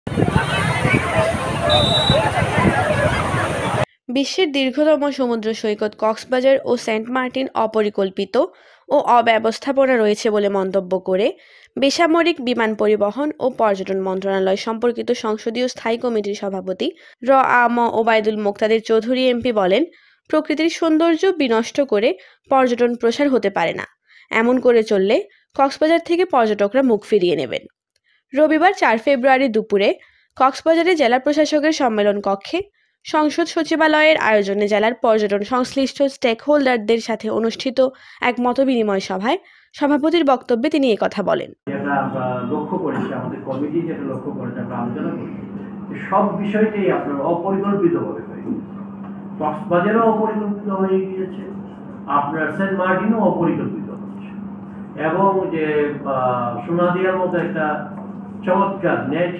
বিশ্বের দীর্ঘতম সমুদ্র সৈকত কক্সবাজার ও সেন্ট মার্টিন অপরিকল্পিত ও অব্যবস্থাপনা রয়েছে বলে মন্তব্য করে বেসামরিক বিমান পরিবহন ও পর্যটন মন্ত্রণালয় সম্পর্কিত সংসদীয় স্থায়ী কমিটির সভাপতি আ.ম. ওবায়দুল মোক্তাদির চৌধুরী এমপি বলেন, প্রকৃতির সৌন্দর্য বিনষ্ট করে পর্যটন প্রসার হতে পারে না। এমন করে চললে কক্সবাজার থেকে পর্যটকরা মুখ ফিরিয়ে নেবেন। রবিবার 4 ফেব্রুয়ারি দুপুরে কক্সবাজারে জেলা প্রশাসকের সম্মেলন কক্ষে সংসদ সচিবালয়ের আয়োজনে জেলার পর্যটন সংশ্লিষ্ট স্টেক হোল্ডারদের সাথে অনুষ্ঠিত এক মতবিনিময় সভায় সভাপতির বক্তব্যে তিনি কথা বলেন। আমরা লক্ষ্য করেছি, আমাদের কমিটি যেটা লক্ষ্য করেছে, আমরা আলোচনা করি সব বিষয়টাই আপনার অপরিকল্পিতভাবে হয়ে গেছে। কক্সবাজারও অপরিকল্পিত হয়ে গিয়েছে, আপনার সেন্ট মার্টিনও অপরিকল্পিত হচ্ছে, এবং যে সোনাদিয়ার মতো একটা চমৎকার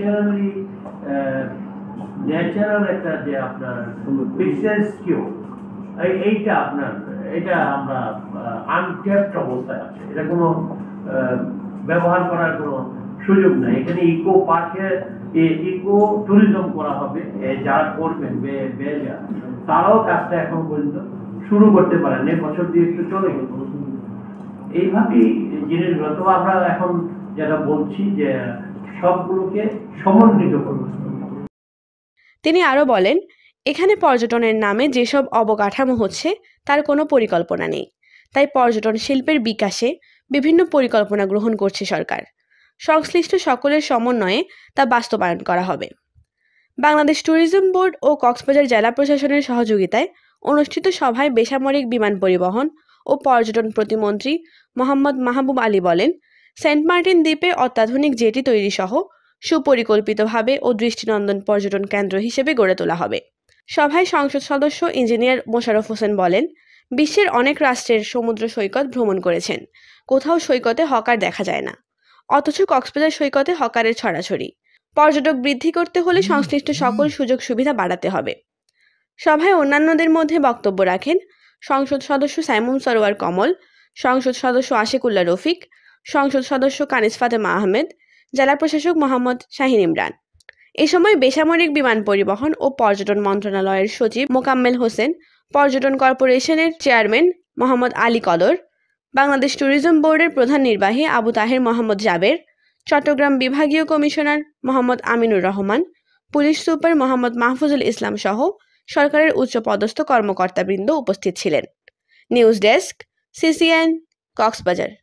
ন্যাচারাল একটা যে আপনার পিকচার স্কিল, এইটা আপনার এটা আমরা আনট্যাপড অবস্থায় আছে, এটা কোনো ব্যবহার করার কোনো সুযোগ নাই। এখানে ইকো পার্কে ইকো ট্যুরিজম করা হবে, যারা করবেন তারাও কাজটা এখন পর্যন্ত শুরু করতে পারেন, বছর দিয়ে একটু চলে গেল। এইভাবেই জিনিসগুলো তো আমরা এখন যেটা বলছি যে সবগুলোকে সমন্বিত করব। তিনি আরও বলেন, এখানে পর্যটনের নামে যেসব অবকাঠামো হচ্ছে তার কোনো পরিকল্পনা নেই, তাই পর্যটন শিল্পের বিকাশে বিভিন্ন পরিকল্পনা গ্রহণ করছে সরকার। সংশ্লিষ্ট সকলের সমন্বয়ে তা বাস্তবায়ন করা হবে। বাংলাদেশ ট্যুরিজম বোর্ড ও কক্সবাজার জেলা প্রশাসনের সহযোগিতায় অনুষ্ঠিত সভায় বেসামরিক বিমান পরিবহন ও পর্যটন প্রতিমন্ত্রী মোহাম্মদ মাহবুব আলী বলেন, সেন্ট মার্টিন দ্বীপে অত্যাধুনিক জেটি তৈরি সহ সুপরিকল্পিতভাবে ও দৃষ্টিনন্দন পর্যটন কেন্দ্র হিসেবে গড়ে তোলা হবে। সভায় সংসদ সদস্য ইঞ্জিনিয়ার মোশাররফ হোসেন বলেন, বিশ্বের অনেক রাষ্ট্রের সমুদ্র সৈকত ভ্রমণ করেছেন, কোথাও সৈকতে হকার দেখা যায় না, অথচ কক্সবাজার সৈকতে হকারের ছড়াছড়ি। পর্যটক বৃদ্ধি করতে হলে সংশ্লিষ্ট সকল সুযোগ সুবিধা বাড়াতে হবে। সভায় অন্যান্যদের মধ্যে বক্তব্য রাখেন সংসদ সদস্য সাইমুম সরোয়ার কমল, সংসদ সদস্য আশিকুল্লাহ রফিক, সংসদ সদস্য কানিজ ফাতেমা আহমেদ, জেলা প্রশাসক মোহাম্মদ শাহিন ইমরান। এ সময় বেসামরিক বিমান পরিবহন ও পর্যটন মন্ত্রণালয়ের সচিব মোকাম্মেল হোসেন, পর্যটন কর্পোরেশনের চেয়ারম্যান মোহাম্মদ আলী কদর, বাংলাদেশ ট্যুরিজম বোর্ডের প্রধান নির্বাহী আবু তাহের মোহাম্মদ জাবের, চট্টগ্রাম বিভাগীয় commissioner Mohammad Aminur Rahman, police super Mohammad Mahfuzul Islam সহ সরকারের উচ্চপদস্থ কর্মকর্তাবৃন্দ উপস্থিত ছিলেন। News desk, CCN, Cox's Bazar.